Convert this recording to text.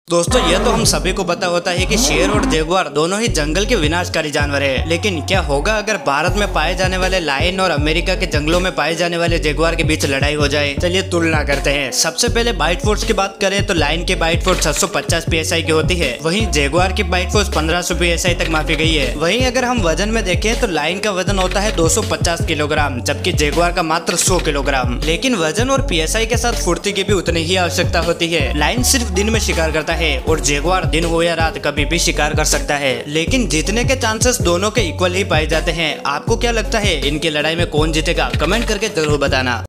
दोस्तों ये तो हम सभी को पता होता है कि शेर और जगुआर दोनों ही जंगल के विनाशकारी जानवर है। लेकिन क्या होगा अगर भारत में पाए जाने वाले लायन और अमेरिका के जंगलों में पाए जाने वाले जगुआर के बीच लड़ाई हो जाए। चलिए तुलना करते हैं। सबसे पहले बाइट फोर्स की बात करें तो लायन की बाइट फोर्स 650 PSI की होती है, वहीं जगुआर की बाइट फोर्स 1500 PSI तक मापी गई है। वहीं अगर हम वजन में देखें तो लायन का वजन होता है 250 किलोग्राम, जबकि जगुआर का मात्र 100 किलोग्राम। लेकिन वजन और PSI के साथ फुर्ती की भी उतनी ही आवश्यकता होती है। लायन सिर्फ दिन में शिकार करता है और जगुआर दिन हो या रात कभी भी शिकार कर सकता है। लेकिन जीतने के चांसेस दोनों के इक्वल ही पाए जाते हैं। आपको क्या लगता है इनकी लड़ाई में कौन जीतेगा? कमेंट करके जरूर बताना।